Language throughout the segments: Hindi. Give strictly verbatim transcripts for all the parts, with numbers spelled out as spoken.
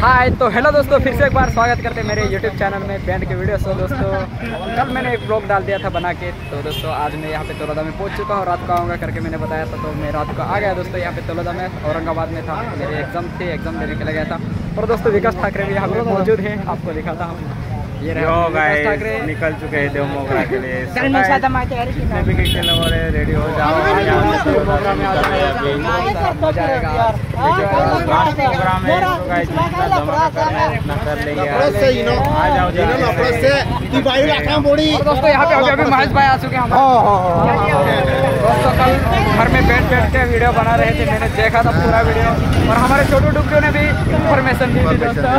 हाय तो हेलो दोस्तों, फिर से एक बार स्वागत करते हैं मेरे यूट्यूब चैनल में बैंड के वीडियो। सो दोस्तों, कल मैंने एक ब्लॉग डाल दिया था बना के। तो दोस्तों आज मैं यहाँ पे तोलादा में पहुँच चुका हूँ। रात को आऊँगा करके मैंने बताया था, तो मैं रात को आ गया दोस्तों। यहाँ पे तोलादा में औरंगाबाद में था, मेरे एग्जाम थे, एग्जाम देने के लिए गया था। और दोस्तों विकास ठाकरे भी यहाँ पे मौजूद हैं, आपको दिखाता हूँ। ये विकास ठाकरे निकल चुके हैं देव मोगरा के लिए। जितने भी क्रिकेट वाले रेडी हो जाओ, प्रोग्राम में आ मजा आएगा। प्रोग्राम में कर लेंगे। आ जाओ दोस्तों, यहाँ पे अभी अभी महेश भाई आ चुके हैं हमारे। दोस्तों कल घर में बैठ बैठ के वीडियो बना रहे थे, मैंने देखा था पूरा वीडियो। और हमारे छोटू डुक्कू ने भी इन्फॉर्मेशन दी थी दोस्तों।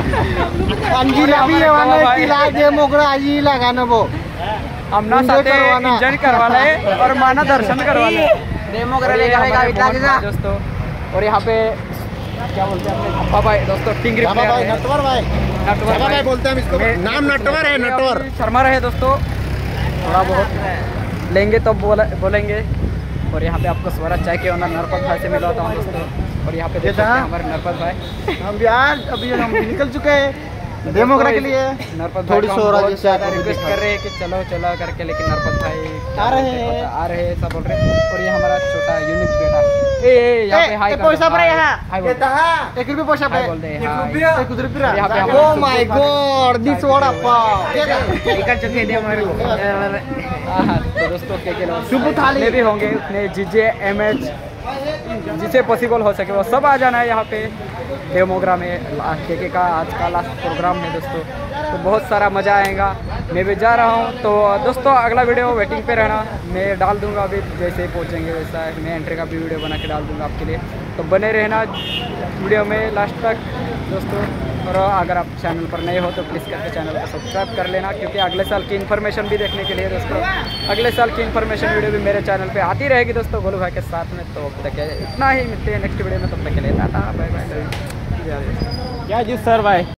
हमना साथे इंजन करवा ले और माना दर्शन करवा ले दोस्तों। और यहाँ पे क्या बोलते हैं अपने धब्बा भाई दोस्तों, टिंगरी भाई, नटवर भाई, नटवर भाई बोलते हैं इसको। नाम नटवर है, नटवर शर्मा रहे दोस्तों। थोड़ा बहुत लेंगे तो बोलेंगे। और यहाँ पे आपको स्वराज चाय के ओनर नरपत भाई से मिलवाता हूँ दोस्तों। और यहाँ पे देख सकते हैं हमारे नरपत भाई। हम बिहार अभी हम निकल चुके हैं डेमोग्रा के लिए। नरपत थोड़ी भाई ज़्यादा रिक्वेस्ट कर रहे हैं कि चलो चलो करके, लेकिन नरपत भाई आ रहे हैं आ रहे हैं सब बोल रहे हैं। और ये हमारा छोटा यूनिक बेटा ए यहाँ पे हाई पैसा पर यहाँ एक रुपये पैसा पे बोल रहे हैं। यहाँ पे oh my god, this vada pav निकल चुके हैं हमारे। तो दोस्तों के के शुभ थाली भी होंगे उतने जीजे एम एच जिसे पॉसिबल हो सके वो सब आ जाना है यहाँ पे देव मोगरा में। के के का आज का लास्ट प्रोग्राम है दोस्तों, तो बहुत सारा मज़ा आएगा। मैं भी जा रहा हूँ। तो दोस्तों अगला वीडियो वेटिंग पे रहना, मैं डाल दूंगा अभी जैसे ही पहुँचेंगे वैसा मैं एंट्री का भी वीडियो बना के डाल दूंगा आपके लिए। तो बने रहना वीडियो में लास्ट तक दोस्तों। और अगर आप चैनल पर नए हो तो प्लीज़ करके चैनल को सब्सक्राइब कर लेना, क्योंकि अगले साल की इन्फॉर्मेशन भी देखने के लिए दोस्तों अगले साल की इन्फॉर्मेशन वीडियो भी मेरे चैनल पे आती रहेगी दोस्तों गोलू भाई के साथ में। तो अब तक इतना ही, मिलते हैं नेक्स्ट वीडियो में, तब तक के लिए टाटा बाय बाय। क्या जी सर भाई।